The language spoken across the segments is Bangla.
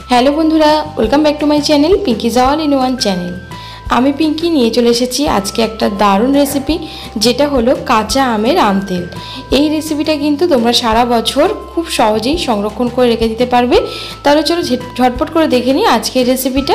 হ্যালো বন্ধুরা, welcome back to my channel Pinky's all in one channel. আমি পিঙ্কি নিয়ে চলে এসেছি আজকে একটা দারুণ রেসিপি, যেটা হলো কাঁচা আমের আমতেল। এই রেসিপিটা কিন্তু তোমরা সারা বছর খুব সহজেই সংরক্ষণ করে রেখে দিতে পারবে। তাহলে চলো ঝটপট করে দেখে নিই আজকের রেসিপিটা।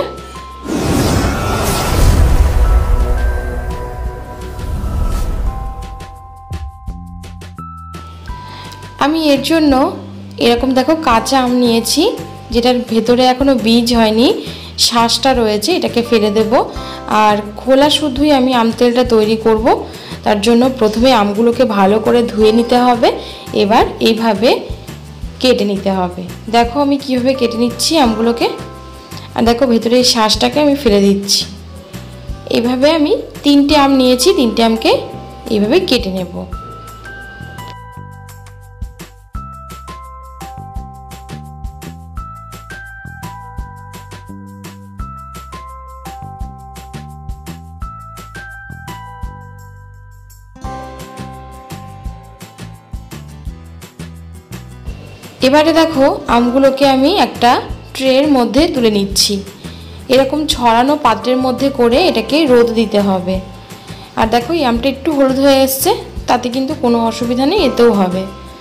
আমি এর জন্য এরকম দেখো কাঁচা আম নিয়েছি, যেটার ভেতরে এখনো বীজ হয়নি, শাঁসটা রয়েছে, এটাকে ফেলে দেব। আর খোলা শুদ্ধই আমি আমতেলটা তৈরি করব। তার জন্য প্রথমে আমগুলোকে ভালো করে ধুয়ে নিতে হবে, এবার এইভাবে কেটে নিতে হবে। দেখো আমি কিভাবে কেটে নিচ্ছি আমগুলোকে। আর দেখো ভেতরে এই শাঁসটাকে আমি ফেলে দিচ্ছি। এইভাবে আমি 3টে আম নিয়েছি, 3টে আমকে এইভাবে কেটে নেব। এবারে দেখো আমগুলোকে আমি একটা ট্রের মধ্যে তুলে নিচ্ছি। এরকম ছড়ানো পাত্রের মধ্যে করে এটাকে রোদ দিতে হবে। আর দেখো এই আমটা একটু হলুদ হয়ে এসছে, তাতে কিন্তু কোনো অসুবিধা নেই, এতেও হবে।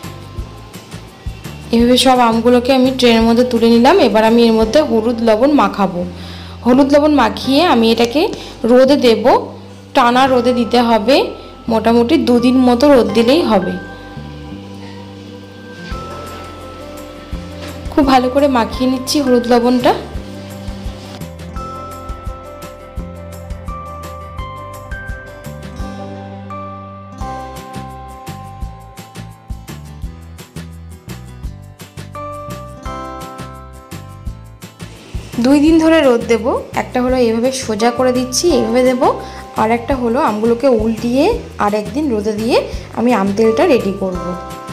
এভাবে সব আমগুলোকে আমি ট্রের মধ্যে তুলে নিলাম। এবার আমি এর মধ্যে হলুদ লবণ মাখাবো। হলুদ লবণ মাখিয়ে আমি এটাকে রোদে দেব। টানা রোদে দিতে হবে, মোটামুটি 2 দিন মতো রোদ দিলেই হবে। খুব ভালো করে মাখিয়ে নিচ্ছি হলুদ লবণটা। দুই দিন ধরে রোদ দেব। একটা হলো এইভাবে সোজা করে দিচ্ছি, এইভাবে দেব। আর একটা হলো আমগুলোকে উল্টিয়ে আর একদিন রোদে দিয়ে আমি আমতেলটা রেডি করব।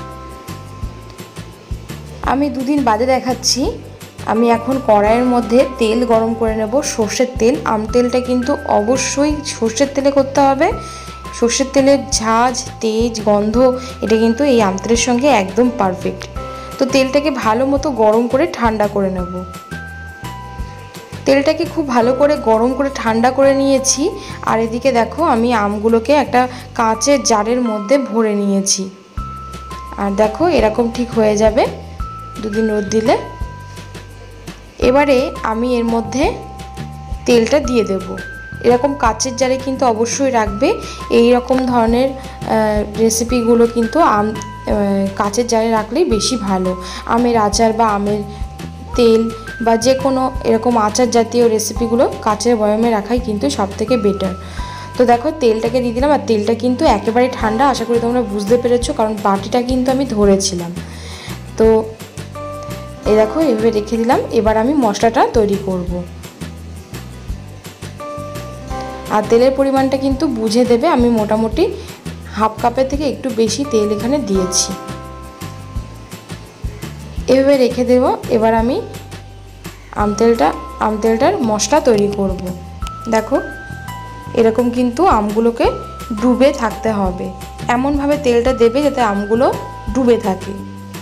আমি 2 দিন বাদে দেখাচ্ছি। আমি এখন কড়াইয়ের মধ্যে তেল গরম করে নেব, সর্ষের তেল। আমতেলটা কিন্তু অবশ্যই সর্ষের তেলে করতে হবে। সর্ষের তেলের ঝাঁঝ, তেজ, গন্ধ এটা কিন্তু এই আমতেলের সঙ্গে একদম পারফেক্ট। তো তেলটাকে ভালো মতো গরম করে ঠান্ডা করে নেব। তেলটাকে খুব ভালো করে গরম করে ঠান্ডা করে নিয়েছি। আর এদিকে দেখো আমি আমগুলোকে একটা কাঁচের জারের মধ্যে ভরে নিয়েছি। আর দেখো এরকম ঠিক হয়ে যাবে 2 দিন রোদ দিলে। এবারে আমি এর মধ্যে তেলটা দিয়ে দেব। এরকম কাঁচের জারে কিন্তু অবশ্যই রাখবে। এই রকম ধরনের রেসিপিগুলো কিন্তু কাঁচের জারে রাখলেই বেশি ভালো। আমের আচার বা আমের তেল বা যে কোনো এরকম আচার জাতীয় রেসিপিগুলো কাঁচের বয়ামে রাখাই কিন্তু সবথেকে বেটার। তো দেখো তেলটাকে দিয়ে দিলাম। আর তেলটা কিন্তু একেবারে ঠান্ডা, আশা করি তোমরা বুঝতে পেরেছো, কারণ বাটিটা কিন্তু আমি ধরেছিলাম। তো এই দেখো এভাবে রেখে দিলাম। এবার আমি মশলাটা তৈরি করব। আর তেলের পরিমাণটা কিন্তু বুঝে দেবে। আমি মোটামুটি হাফ কাপের থেকে একটু বেশি তেল এখানে দিয়েছি। এভাবে রেখে দেব। এবার আমি আমতেলটার মশলা তৈরি করব। দেখো এরকম কিন্তু আমগুলোকে ডুবে থাকতে হবে। এমনভাবে তেলটা দেবে যাতে আমগুলো ডুবে থাকে,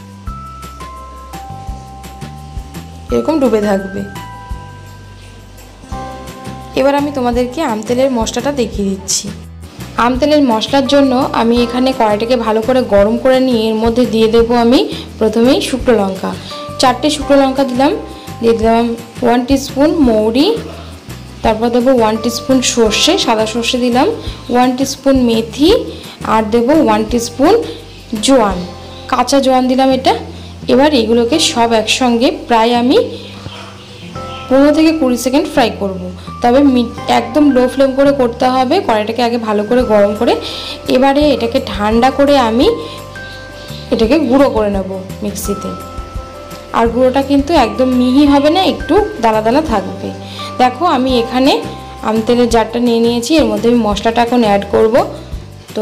এরকম ডুবে থাকবে। এবার আমি তোমাদেরকে আমতেলের মশলাটা দেখিয়ে দিচ্ছি। আমতেলের মশলার জন্য আমি এখানে কড়াইটাকে ভালো করে গরম করে নিয়ে এর মধ্যে দিয়ে দেবো আমি প্রথমেই শুকনো লঙ্কা। 4টে শুকনো লঙ্কা দিলাম। দিয়ে দিলাম 1 টিস্পুন মৌরি, তারপর দেবো 1 টিস্পুন সর্ষে, সাদা সর্ষে দিলাম, 1 টিস্পুন মেথি, আর দেবো 1 টিস্পুন জোয়ান, কাঁচা জোয়ান দিলাম এটা। এবার এগুলোকে সব একসঙ্গে প্রায় আমি 15 থেকে 20 সেকেন্ড ফ্রাই করব। তবে একদম লো ফ্লেম করে করতে হবে। কড়াইটাকে আগে ভালো করে গরম করে এবারে এটাকে ঠান্ডা করে আমি এটাকে গুঁড়ো করে নেব মিক্সিতে। আর গুঁড়োটা কিন্তু একদম মিহি হবে না, একটু দানা দানা থাকবে। দেখো আমি এখানে আমতেলের জারটা নিয়ে নিয়েছি। এর মধ্যে আমি মশলাটা এখন অ্যাড করব। তো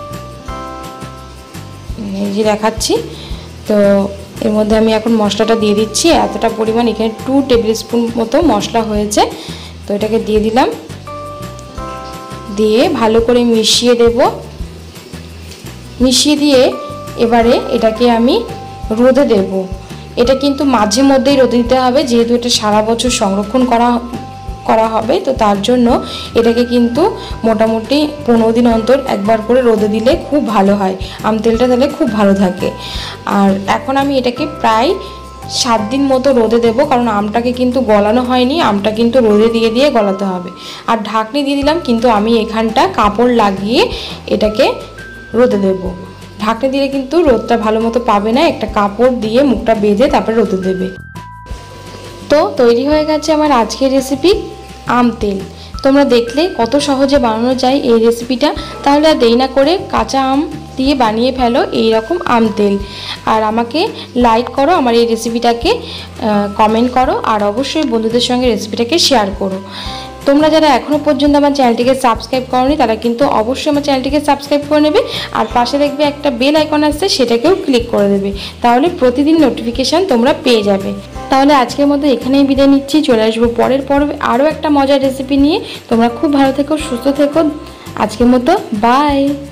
এই যে দেখাচ্ছি। তো এর মধ্যে আমি এখন মশলাটা দিয়ে দিচ্ছি। এতটা পরিমাণ, এখানে 2 টেবিল স্পুন মতো মশলা হয়েছে। তো এটাকে দিয়ে দিলাম। দিয়ে ভালো করে মিশিয়ে দেব। মিশিয়ে দিয়ে এবারে এটাকে আমি রোদে দেব। এটা কিন্তু মাঝে মধ্যেই রোদে দিতে হবে, যেহেতু এটা সারা বছর সংরক্ষণ করা হবে, তো তার জন্য এটাকে কিন্তু মোটামুটি 15 দিন অন্তর একবার করে রোদে দিলে খুব ভালো হয়, আম তেলটা তাহলে খুব ভালো থাকে। আর এখন আমি এটাকে প্রায় 7 দিন মতো রোদে দেব, কারণ আমটাকে কিন্তু গলানো হয়নি, আমটা কিন্তু রোদে দিয়ে গলাতে হবে। আর ঢাকনি দিয়ে দিলাম, কিন্তু আমি এখানটা কাপড় লাগিয়ে এটাকে রোদে দেব। ঢাকনি দিলে কিন্তু রোদটা ভালো মতো পাবে না, একটা কাপড় দিয়ে মুখটা বেঁধে তারপরে রোদে দেবে। তো তৈরি হয়ে গেছে আমার আজকের রেসিপি আম তেল। তোমরা দেখলে কত সহজে বানানো যায় এই রেসিপিটা। তাহলে আর দেরি না করে কাঁচা আম দিয়ে বানিয়ে ফেলো এই রকম আম তেল। আর আমাকে লাইক করো, আমার এই রেসিপিটাকে কমেন্ট করো, আর অবশ্যই বন্ধুদের সঙ্গে রেসিপিটাকে শেয়ার করো। তোমরা যারা এখনও পর্যন্ত আমার চ্যানেলটিকে সাবস্ক্রাইব করোনি তারা কিন্তু অবশ্যই আমার চ্যানেলটিকে সাবস্ক্রাইব করে নেবে, আর পাশে দেখবে একটা বেল আইকন আসছে, সেটাকেও ক্লিক করে দেবে, তাহলে প্রতিদিন নোটিফিকেশান তোমরা পেয়ে যাবে। তাহলে আজকের মতো এখানেই বিদায় নিচ্ছি, চলে আসবো পরের পর্বে আরও একটা মজার রেসিপি নিয়ে। তোমরা খুব ভালো থেকো, সুস্থ থেকো, আজকের মতো বাই।